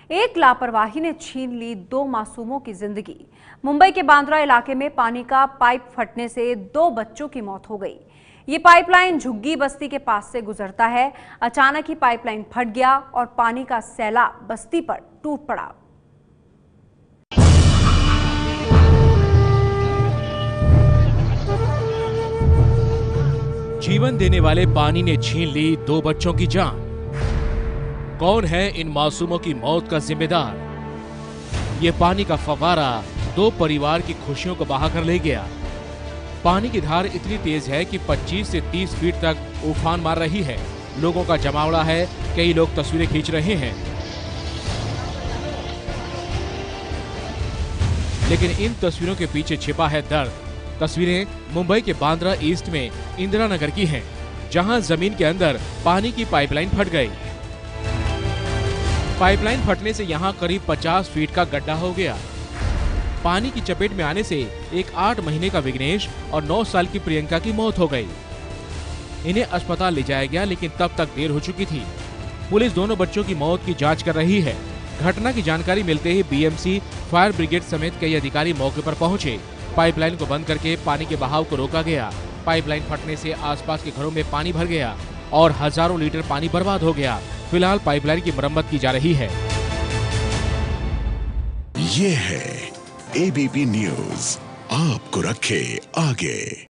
एक लापरवाही ने छीन ली 2 मासूमों की जिंदगी। मुंबई के बांद्रा इलाके में पानी का पाइप फटने से 2 बच्चों की मौत हो गई। ये पाइपलाइन झुग्गी बस्ती के पास से गुजरता है। अचानक ही पाइपलाइन फट गया और पानी का सैलाब बस्ती पर टूट पड़ा। जीवन देने वाले पानी ने छीन ली 2 बच्चों की जान। कौन है इन मासूमों की मौत का जिम्मेदार? ये पानी का फव्वारा 2 परिवार की खुशियों को बहा कर ले गया। पानी की धार इतनी तेज है कि 25 से 30 फीट तक उफान मार रही है। लोगों का जमावड़ा है, कई लोग तस्वीरें खींच रहे हैं। लेकिन इन तस्वीरों के पीछे छिपा है दर्द। तस्वीरें मुंबई के बांद्रा ईस्ट में इंदिरा नगर की हैं, जहां जमीन के अंदर पानी की पाइपलाइन फट गई। पाइपलाइन फटने से यहां करीब 50 फीट का गड्ढा हो गया। पानी की चपेट में आने से एक 8 महीने का विघ्नेश और 9 साल की प्रियंका की मौत हो गई। इन्हें अस्पताल ले जाया गया, लेकिन तब तक देर हो चुकी थी। पुलिस दोनों बच्चों की मौत की जांच कर रही है। घटना की जानकारी मिलते ही बीएमसी, फायर ब्रिगेड समेत कई अधिकारी मौके पर पहुंचे। पाइपलाइन को बंद करके पानी के बहाव को रोका गया। पाइपलाइन फटने से आसपास के घरों में पानी भर गया और हजारों लीटर पानी बर्बाद हो गया। फिलहाल पाइपलाइन की मरम्मत की जा रही है। ये है एबीपी न्यूज, आपको रखे आगे।